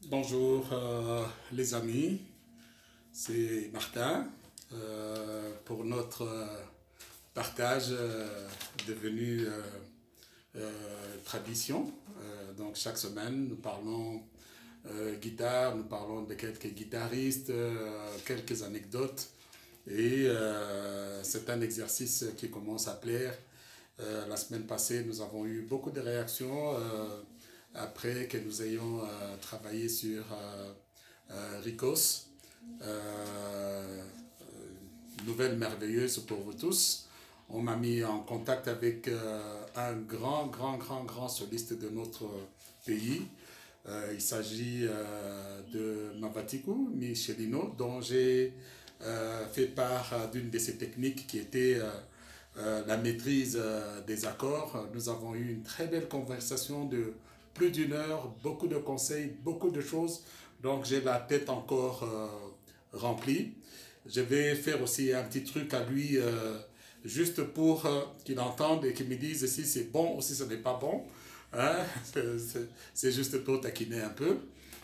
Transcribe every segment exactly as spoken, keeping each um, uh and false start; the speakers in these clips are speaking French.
Bonjour euh, les amis, c'est Martin euh, pour notre euh, partage euh, devenu euh, euh, tradition. Euh, donc chaque semaine nous parlons euh, guitare, nous parlons de quelques guitaristes, euh, quelques anecdotes et euh, c'est un exercice qui commence à plaire. Euh, la semaine passée nous avons eu beaucoup de réactions. Euh, après que nous ayons euh, travaillé sur euh, euh, Ricos, euh, nouvelle merveilleuse pour vous tous. On m'a mis en contact avec euh, un grand, grand, grand, grand soliste de notre pays. Euh, il s'agit euh, de Mavatiku Michelino, dont j'ai euh, fait part d'une de ses techniques qui était euh, euh, la maîtrise euh, des accords. Nous avons eu une très belle conversation de plus d'une heure, beaucoup de conseils, beaucoup de choses. Donc j'ai la tête encore euh, remplie. Je vais faire aussi un petit truc à lui, euh, juste pour euh, qu'il entende et qu'il me dise si c'est bon ou si ce n'est pas bon. Hein? C'est juste pour taquiner un peu.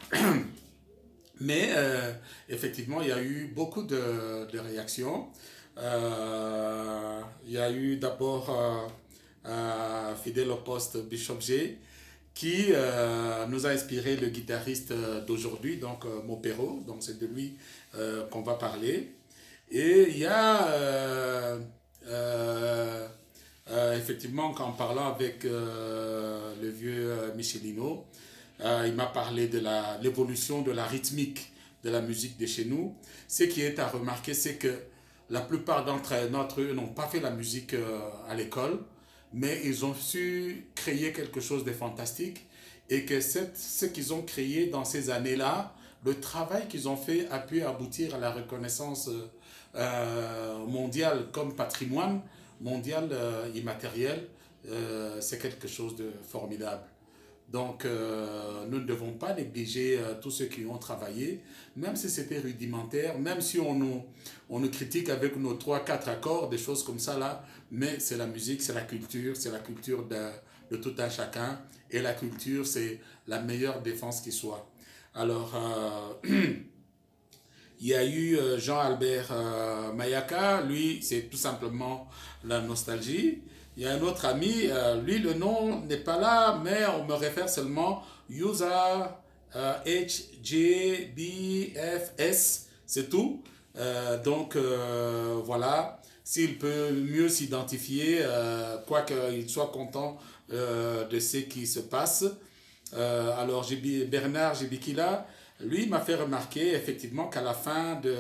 Mais euh, effectivement, il y a eu beaucoup de, de réactions. Euh, il y a eu d'abord euh, euh, fidèle au poste Bishop G qui euh, nous a inspiré le guitariste d'aujourd'hui, donc euh, Mopero, donc c'est de lui euh, qu'on va parler. Et il y a euh, euh, euh, effectivement, en parlant avec euh, le vieux euh, Michelino, euh, il m'a parlé de la- l'évolution de la rythmique de la musique de chez nous. Ce qui est à remarquer, c'est que la plupart d'entre eux n'ont pas fait la musique euh, à l'école, mais ils ont su créer quelque chose de fantastique et que cette- ce qu'ils ont créé dans ces années-là, le travail qu'ils ont fait a pu aboutir à la reconnaissance euh, euh, mondiale comme patrimoine mondial euh, immatériel. Euh, c'est quelque chose de formidable. Donc, euh, nous ne devons pas négliger euh, tous ceux qui ont travaillé, même si c'était rudimentaire, même si on nous, on nous critique avec nos trois quatre accords, des choses comme ça là, mais c'est la musique, c'est la culture, c'est la culture de, de tout un chacun, et la culture, c'est la meilleure défense qui soit. Alors, euh, il y a eu euh, Jean-Albert euh, Mayaka, lui, c'est tout simplement la nostalgie. Il y a un autre ami, euh, lui, le nom n'est pas là, mais on me réfère seulement User euh, H J B F S, c'est tout. Euh, donc euh, voilà, s'il peut mieux s'identifier, euh, quoi qu'il soit content euh, de ce qui se passe. Euh, alors, Bernard Jibikila, lui, m'a fait remarquer effectivement qu'à la fin de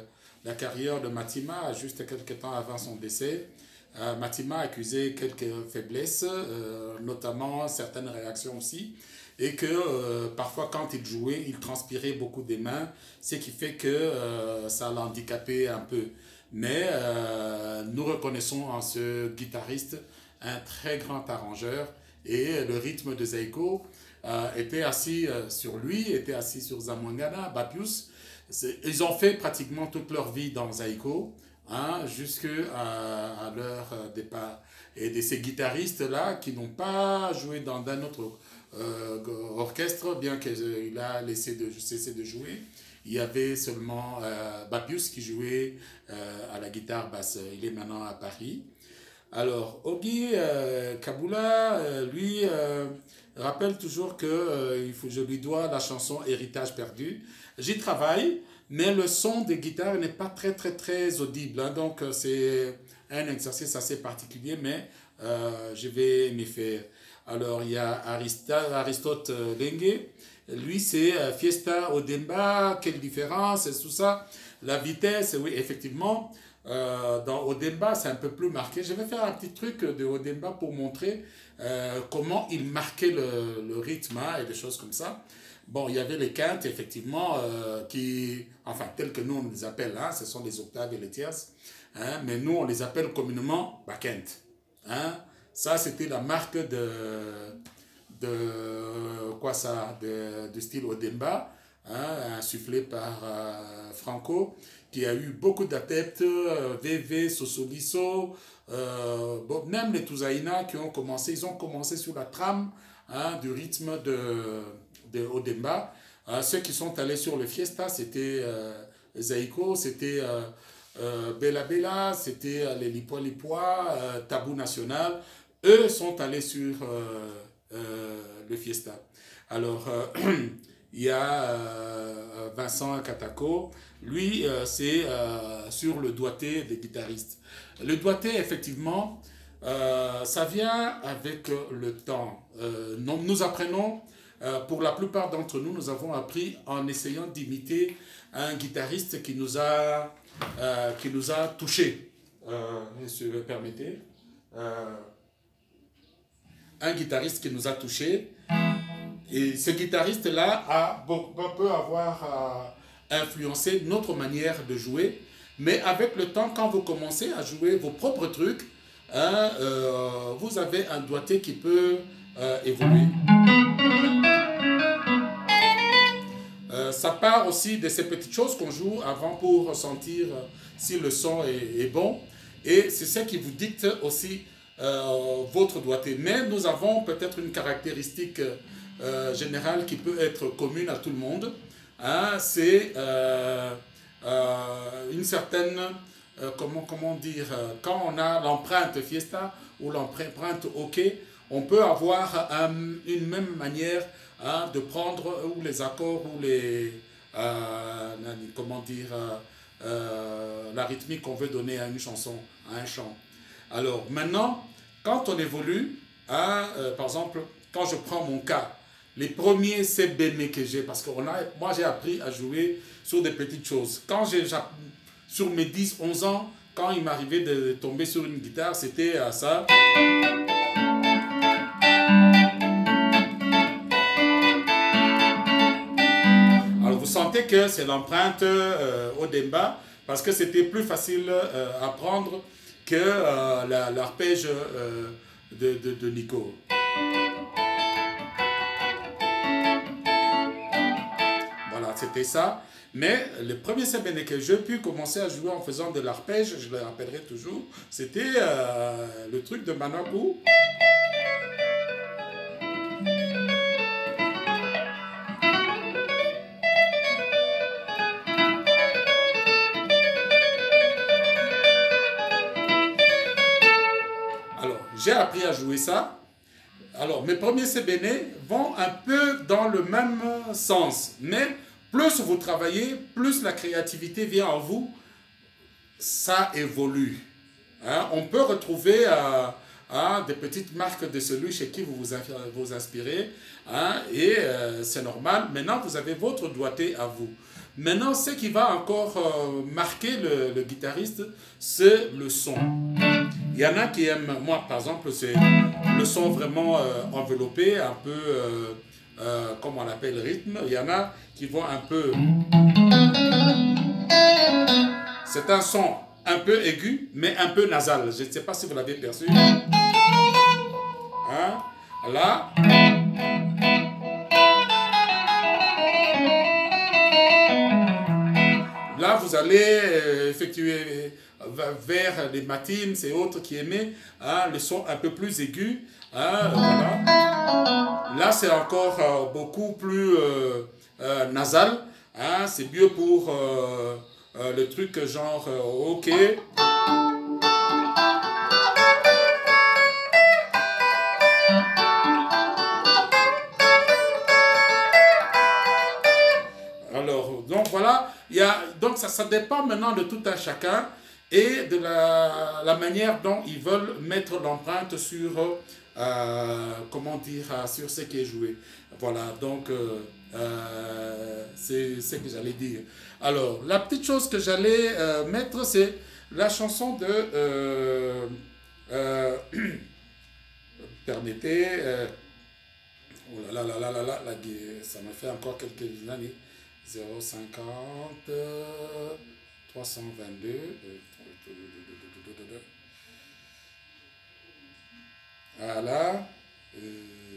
la carrière de Matima, juste quelques temps avant son décès, euh, Matima accusait quelques faiblesses, euh, notamment certaines réactions aussi, et que euh, parfois quand il jouait, il transpirait beaucoup des mains, ce qui fait que euh, ça l'handicapait un peu. Mais euh, nous reconnaissons en ce guitariste un très grand arrangeur et le rythme de Zeiko euh, était assis euh, sur lui, était assis sur Zamwangana, Bapius. Ils ont fait pratiquement toute leur vie dans Zaiko, hein, jusqu'à à leur euh, départ. Et de ces guitaristes-là qui n'ont pas joué dans un autre euh, orchestre, bien qu'il a laissé de, cessé de jouer, il y avait seulement euh, Bapius qui jouait euh, à la guitare basse. Il est maintenant à Paris. Alors, Ogi euh, Kabula, euh, lui, euh, rappelle toujours que euh, il faut, je lui dois la chanson Héritage perdu. J'y travaille, mais le son des guitares n'est pas très, très, très audible. Hein, donc, euh, c'est un exercice assez particulier, mais euh, je vais m'y faire. Alors, il y a Arista, Aristote euh, Lengue. Lui, c'est euh, Fiesta Odemba. Quelle différence, et tout ça. La vitesse, oui, effectivement. Euh, dans Odemba, c'est un peu plus marqué. Je vais faire un petit truc de Odemba pour montrer euh, comment il marquait le, le rythme hein, et des choses comme ça. Bon, il y avait les quintes, effectivement, euh, qui, enfin, tels que nous on les appelle, hein, ce sont les octaves et les tierces, hein, mais nous on les appelle communément baquinte. Hein. Ça, c'était la marque de, de quoi ça, de, de style Odemba, hein, insufflé par euh, Franco, qui a eu beaucoup d'adeptes, euh, V V, Sosoliso, euh, bon, même les Touzaïna qui ont commencé, ils ont commencé sur la trame hein, du rythme de, de Odemba. Hein, ceux qui sont allés sur le Fiesta, c'était euh, Zaiko, c'était euh, euh, Bella Bella, c'était euh, les Lipois Lipois, euh, Tabou National. Eux sont allés sur euh, euh, le Fiesta. Alors, euh, il y a euh, Vincent Katako, lui, euh, c'est euh, sur le doigté des guitaristes. Le doigté, effectivement, euh, ça vient avec le temps. Euh, non, nous apprenons, euh, pour la plupart d'entre nous, nous avons appris en essayant d'imiter un guitariste qui nous a, euh, qui nous a touchés. Euh, si vous me permettez. Euh, un guitariste qui nous a touchés. Et ce guitariste-là a, peut avoir euh, influencé notre manière de jouer. Mais avec le temps, quand vous commencez à jouer vos propres trucs, hein, euh, vous avez un doigté qui peut euh, évoluer. Euh, ça part aussi de ces petites choses qu'on joue avant pour ressentir si le son est, est bon. Et c'est ça qui vous dicte aussi euh, votre doigté. Mais nous avons peut-être une caractéristique euh, générale qui peut être commune à tout le monde. Hein, c'est euh, euh, une certaine, euh, comment, comment dire, euh, quand on a l'empreinte Fiesta ou l'empreinte OK, on peut avoir un, une même manière hein, de prendre ou les accords ou les, euh, comment dire, euh, euh, la rythmique qu'on veut donner à une chanson, à un chant. Alors maintenant, quand on évolue, hein, euh, par exemple, quand je prends mon cas, les premiers C B M que j'ai, parce que on a, moi j'ai appris à jouer sur des petites choses. Quand j'ai, sur mes dix onze ans, quand il m'arrivait de tomber sur une guitare, c'était à ça. Alors vous sentez que c'est l'empreinte euh, au Demba, parce que c'était plus facile euh, à prendre que euh, l'arpège euh, de, de, de Nico. Voilà, c'était ça. Mais le premier C B N que j'ai pu commencer à jouer en faisant de l'arpège, je le rappellerai toujours, c'était euh, le truc de Manakou. J'ai appris à jouer ça. Alors, mes premiers C B N vont un peu dans le même sens. Mais plus vous travaillez, plus la créativité vient en vous. Ça évolue. Hein? On peut retrouver euh, hein, des petites marques de celui chez qui vous vous, vous inspirez. Hein? Et euh, c'est normal. Maintenant, vous avez votre doigté à vous. Maintenant, ce qui va encore euh, marquer le, le guitariste, c'est le son. Il y en a qui aiment, moi par exemple, c'est le son vraiment euh, enveloppé, un peu, euh, euh, comme on l'appelle, rythme. Il y en a qui vont un peu... C'est un son un peu aigu, mais un peu nasal. Je ne sais pas si vous l'avez perçu. Hein? Là... Là, vous allez euh, effectuer vers les matines et autres qui aimaient hein, le son un peu plus aigu. Hein, voilà. Là, c'est encore euh, beaucoup plus euh, euh, nasal. Hein, c'est mieux pour euh, euh, le truc genre euh, OK. Alors, donc voilà. Il y a, donc ça, ça dépend maintenant de tout un chacun et de la, la manière dont ils veulent mettre l'empreinte sur, euh, comment dire, sur ce qui est joué. Voilà, donc euh, euh, c'est ce que j'allais dire. Alors, la petite chose que j'allais euh, mettre, c'est la chanson de euh, euh, Permettez, euh, oh là là là là là là, là, ça m'a fait encore quelques années. zéro cinquante, trois cent vingt-deux. Voilà. Euh.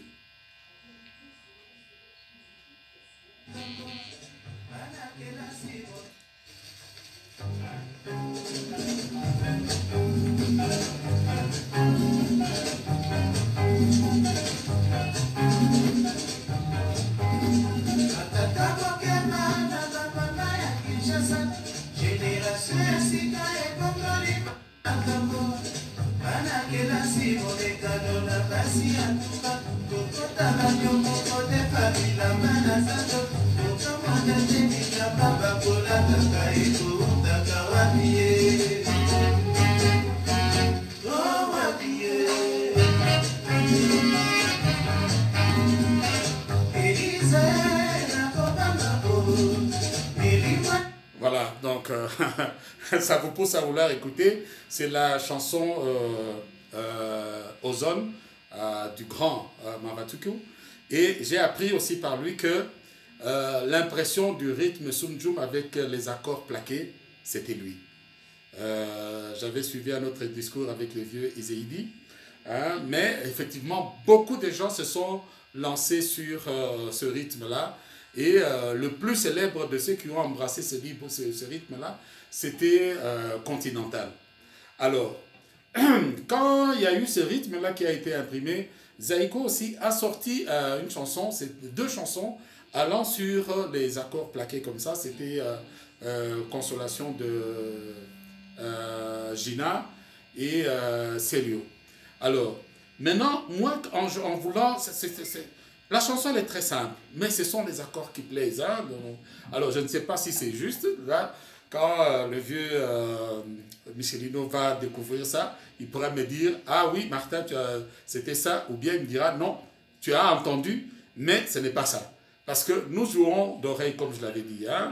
Voilà, donc euh, ça vous pousse à vouloir écouter. C'est la chanson euh, euh, Ozone euh, du grand euh, Mavatuku. Et j'ai appris aussi par lui que euh, l'impression du rythme Sumjum avec les accords plaqués, c'était lui. Euh, J'avais suivi un autre discours avec le vieux Iséidi. Hein, mais effectivement, beaucoup de gens se sont lancés sur euh, ce rythme-là. Et euh, le plus célèbre de ceux qui ont embrassé ce, ce, ce rythme-là, c'était euh, Continental. Alors, quand il y a eu ce rythme-là qui a été imprimé, Zaïko aussi a sorti euh, une chanson, deux chansons allant sur les accords plaqués comme ça. C'était euh, euh, Consolation de euh, Gina et euh, Célio. Alors, maintenant, moi, en, en voulant... C est, c est, c est, la chanson elle est très simple, mais ce sont les accords qui plaisent. Hein? Alors, je ne sais pas si c'est juste. Là, quand euh, le vieux euh, Michelino va découvrir ça, il pourrait me dire « Ah oui, Martin, c'était ça », ou bien il me dira « Non, tu as entendu, mais ce n'est pas ça. » Parce que nous jouons d'oreille, comme je l'avais dit. Hein?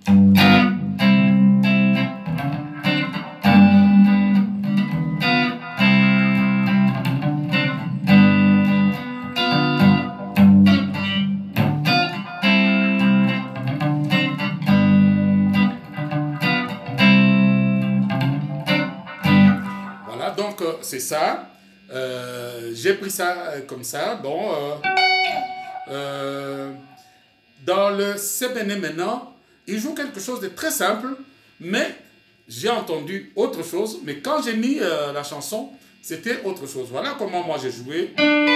C'est ça, euh, j'ai pris ça euh, comme ça. Bon, euh, euh, dans le Sebene maintenant, il joue quelque chose de très simple, mais j'ai entendu autre chose. Mais quand j'ai mis euh, la chanson, c'était autre chose. Voilà comment moi j'ai joué.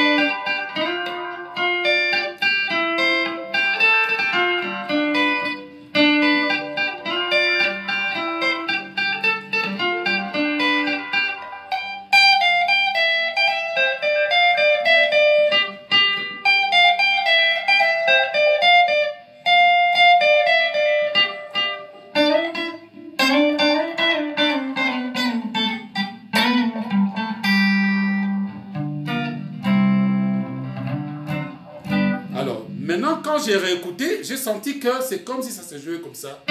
Maintenant, quand j'ai réécouté, j'ai senti que c'est comme si ça se jouait comme ça.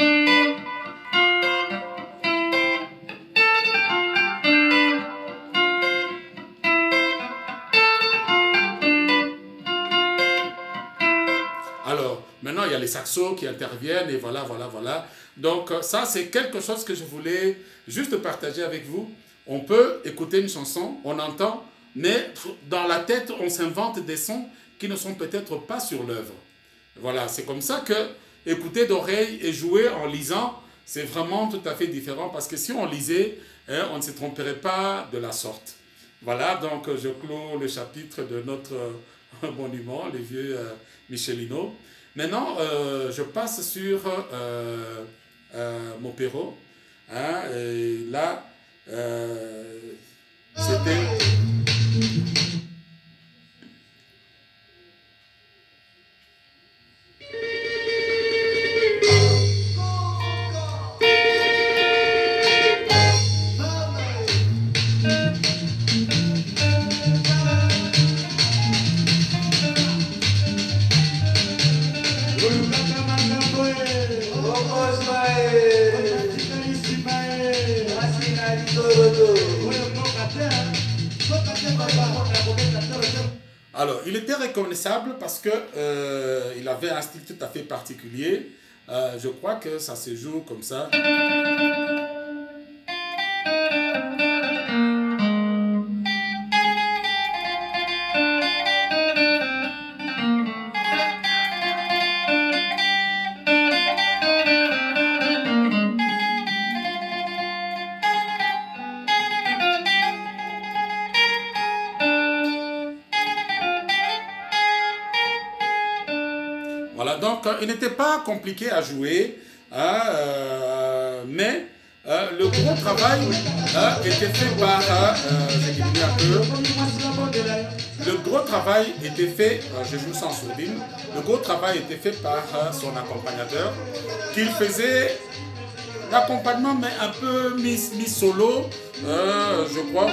Alors, maintenant, il y a les saxos qui interviennent et voilà, voilà, voilà. Donc, ça, c'est quelque chose que je voulais juste partager avec vous. On peut écouter une chanson, on entend, mais dans la tête, on s'invente des sons qui ne sont peut-être pas sur l'œuvre. Voilà, c'est comme ça que écouter d'oreille et jouer en lisant, c'est vraiment tout à fait différent parce que si on lisait, hein, on ne se tromperait pas de la sorte. Voilà, donc je clôt le chapitre de notre euh, monument, les vieux euh, Michelino. Maintenant, euh, je passe sur euh, euh, Mopero. Hein, et là, euh, c'était... Alors, il était reconnaissable parce que euh, il avait un style tout à fait particulier. Euh, je crois que ça se joue comme ça. Voilà, donc euh, il n'était pas compliqué à jouer, hein, euh, mais euh, le gros travail euh, était fait par, euh, j'ai diminué un peu, le gros travail était fait, euh, je joue sans sourdine, le gros travail était fait par euh, son accompagnateur, qu'il faisait l'accompagnement mais un peu mis, mis solo, euh, je crois.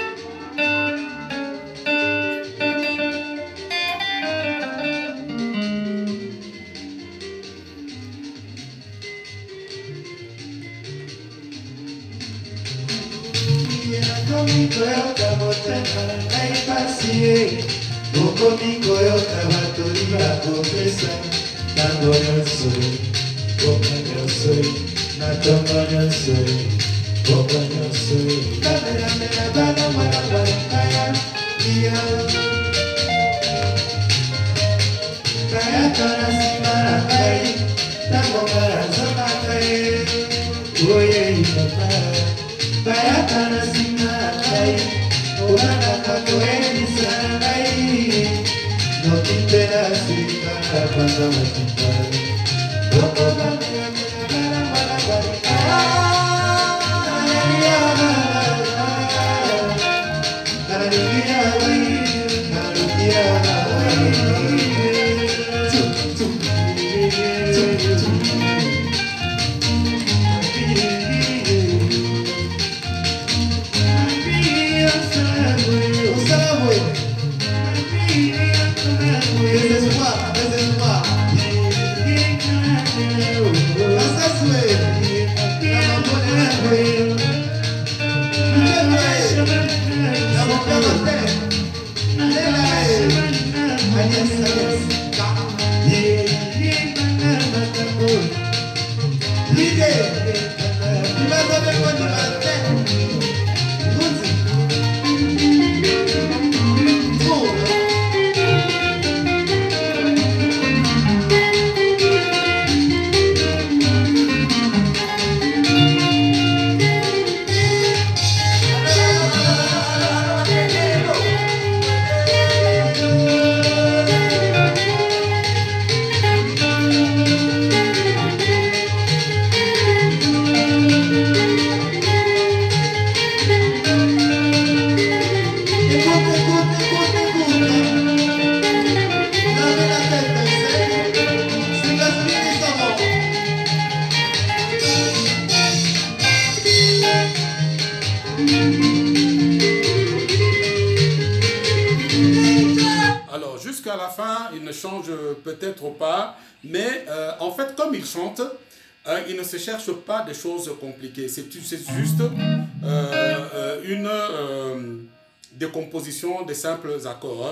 Alors, jusqu'à la fin, il ne change peut-être pas, mais euh, en fait, comme il chante, euh, il ne se cherche pas des choses compliquées. C'est juste euh, euh, une euh, décomposition des simples accords.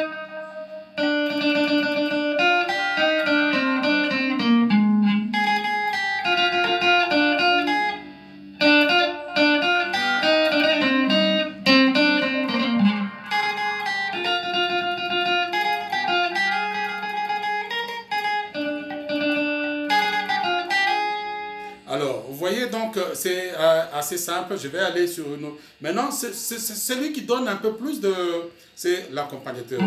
Alors, vous voyez donc, c'est euh, assez simple. Je vais aller sur une autre. Maintenant, c'est celui qui donne un peu plus de... C'est l'accompagnateur.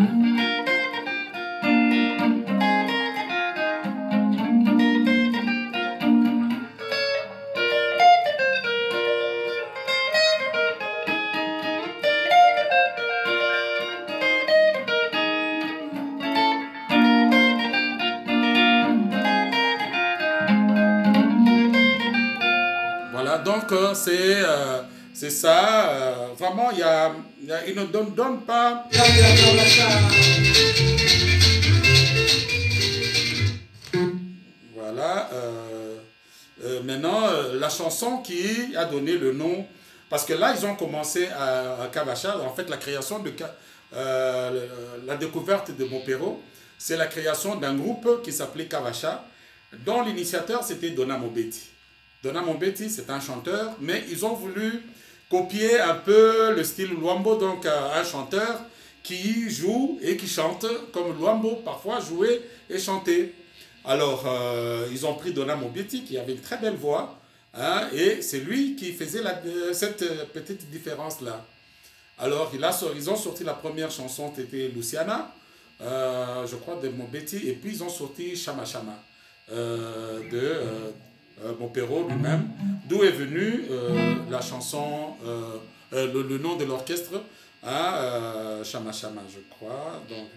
Voilà, donc euh, c'est euh, c'est ça. Euh, vraiment, il, y a, il, y a, il ne donne, donne pas... Voilà. Euh, euh, maintenant, euh, la chanson qui a donné le nom... Parce que là, ils ont commencé à, à Kavacha. En fait, la création de... Euh, la découverte de Mopero, c'est la création d'un groupe qui s'appelait Kavacha, dont l'initiateur, c'était Dona Mobeti. Dona Mobeti, c'est un chanteur, mais ils ont voulu copier un peu le style Luambo, donc un chanteur qui joue et qui chante comme Luambo parfois jouait et chantait. Alors, euh, ils ont pris Dona Mobeti, qui avait une très belle voix, hein, et c'est lui qui faisait la, euh, cette petite différence-là. Alors, il a, ils ont sorti la première chanson, c'était Luciana, euh, je crois, de Mobeti, et puis ils ont sorti Chama Chama, euh, de... Euh, Euh, Mopero lui-même, d'où est venue euh, la chanson, euh, euh, le, le nom de l'orchestre, Ah, euh, Chama Chama, je crois. Donc.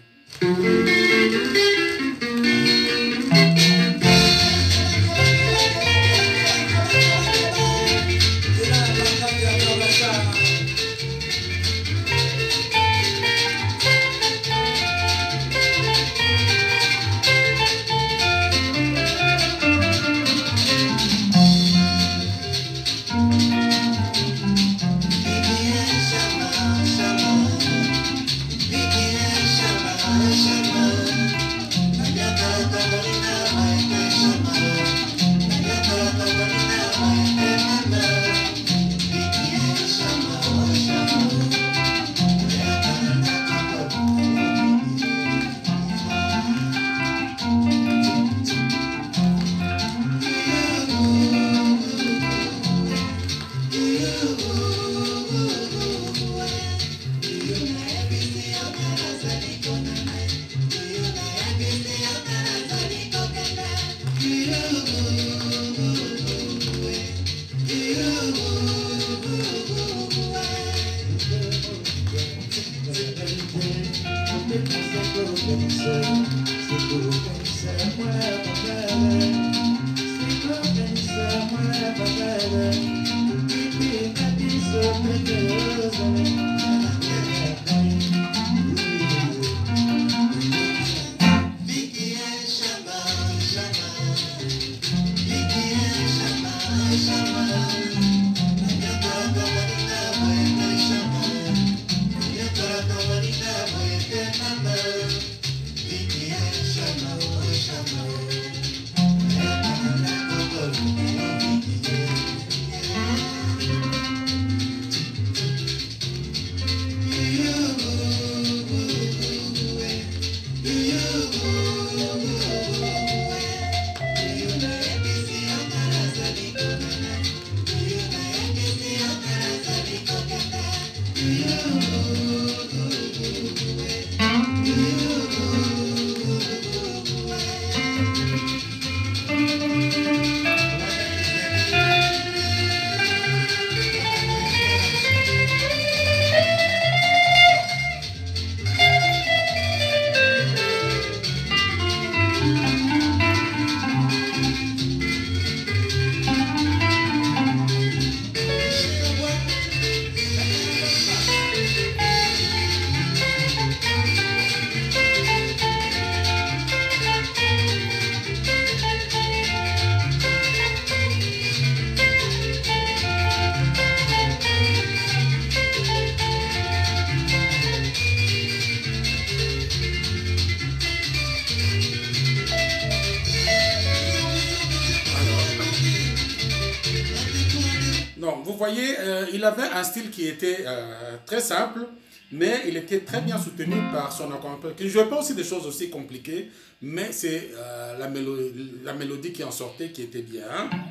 Donc, vous voyez, euh, il avait un style qui était euh, très simple, mais il était très bien soutenu par son accompagnateur, qui ne jouait pas aussi des choses aussi compliquées, mais c'est euh, la, mélo la mélodie qui en sortait qui était bien.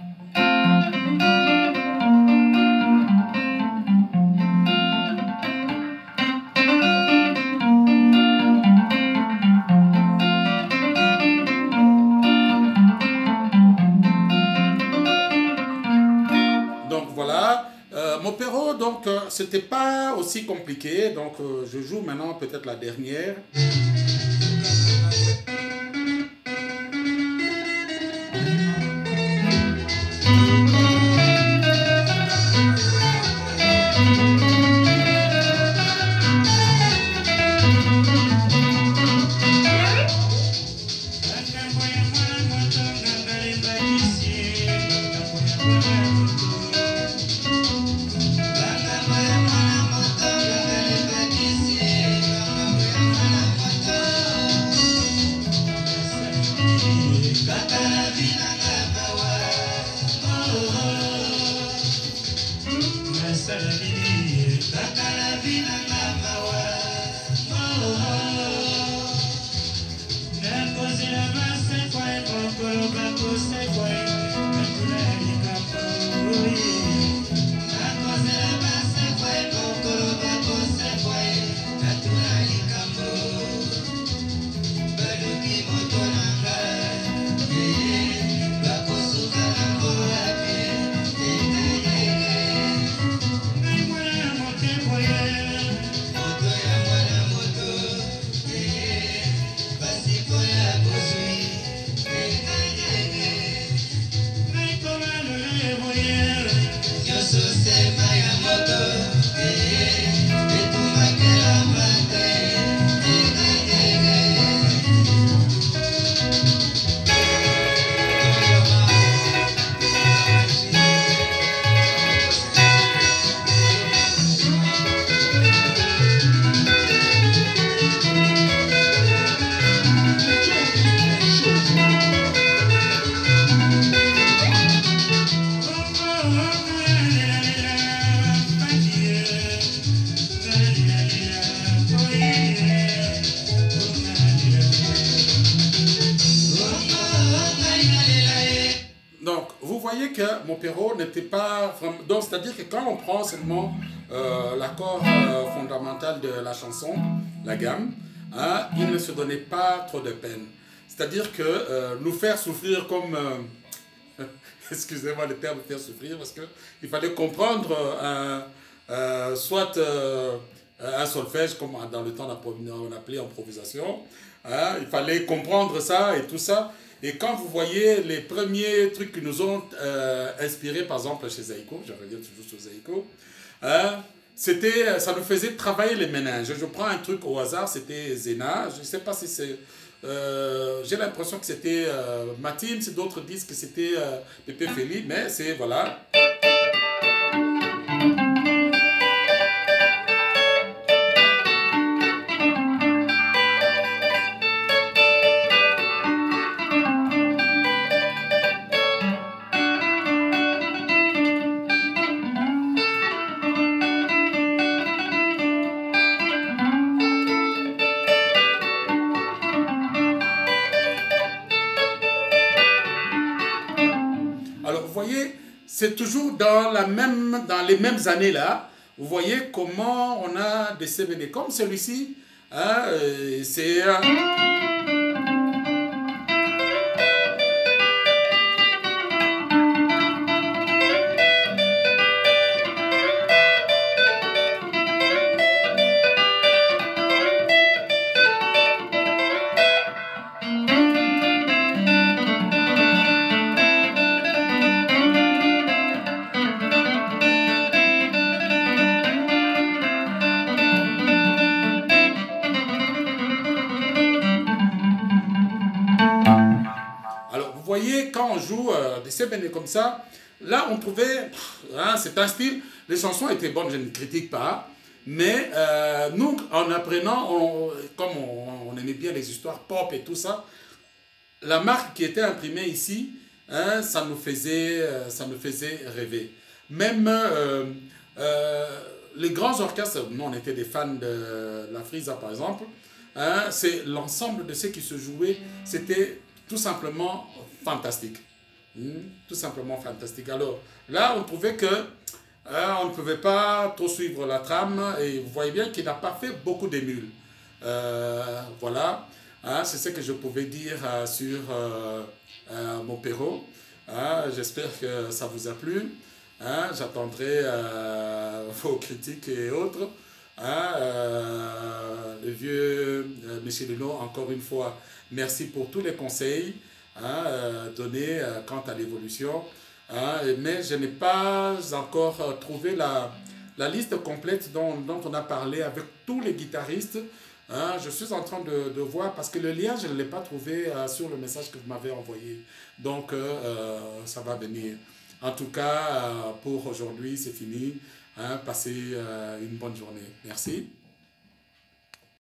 Donc voilà, euh, Mopero, donc euh, c'était pas aussi compliqué, donc euh, je joue maintenant peut-être la dernière. voyez que mon Perrault n'était pas vraiment... Donc, c'est-à-dire que quand on prend seulement euh, l'accord euh, fondamental de la chanson, la gamme, hein, il ne se donnait pas trop de peine. C'est-à-dire que euh, nous faire souffrir comme... Euh, excusez-moi le terme faire souffrir, parce qu'il fallait comprendre euh, euh, soit euh, un solfège, comme dans le temps on appelait improvisation, hein, il fallait comprendre ça et tout ça. Et quand vous voyez les premiers trucs qui nous ont euh, inspirés, par exemple chez Zaïko, je reviens toujours sur Zaïko, hein, c'était, ça nous faisait travailler les méninges. Je prends un truc au hasard, c'était Zena, je ne sais pas si c'est... Euh, j'ai l'impression que c'était euh, Mathilde, d'autres disent que c'était euh, Pépé Félix, mais c'est, voilà. Alors, vous voyez, c'est toujours dans, la même, dans les mêmes années-là. Vous voyez comment on a disséminé. Comme celui-ci, hein, euh, c'est... Euh, Alors, vous voyez, quand on joue euh, des sébènes comme ça, là, on trouvait, hein, c'est un style, les chansons étaient bonnes, je ne critique pas, mais euh, nous, en apprenant, on, comme on, on aimait bien les histoires pop et tout ça, la marque qui était imprimée ici, hein, ça nous faisait, euh, ça nous faisait rêver. Même euh, euh, les grands orchestres, nous, on était des fans de la Frisa, par exemple, hein, c'est l'ensemble de ce qui se jouait, c'était tout simplement fantastique. Hmm, tout simplement fantastique. Alors là, on trouvait que euh, on ne pouvait pas trop suivre la trame et vous voyez bien qu'il n'a pas fait beaucoup d'émules. Euh, voilà, hein, c'est ce que je pouvais dire euh, sur euh, euh, mon Perrault. Hein, j'espère que ça vous a plu. Hein, j'attendrai euh, vos critiques et autres. Hein, euh, le vieux euh, Michelino, encore une fois, merci pour tous les conseils hein, euh, donnés euh, quant à l'évolution. Hein, mais je n'ai pas encore euh, trouvé la, la liste complète dont, dont on a parlé avec tous les guitaristes. Hein, je suis en train de, de voir parce que le lien, je ne l'ai pas trouvé euh, sur le message que vous m'avez envoyé. Donc, euh, euh, ça va venir. En tout cas, euh, pour aujourd'hui, c'est fini. Hein, passez euh, une bonne journée. Merci.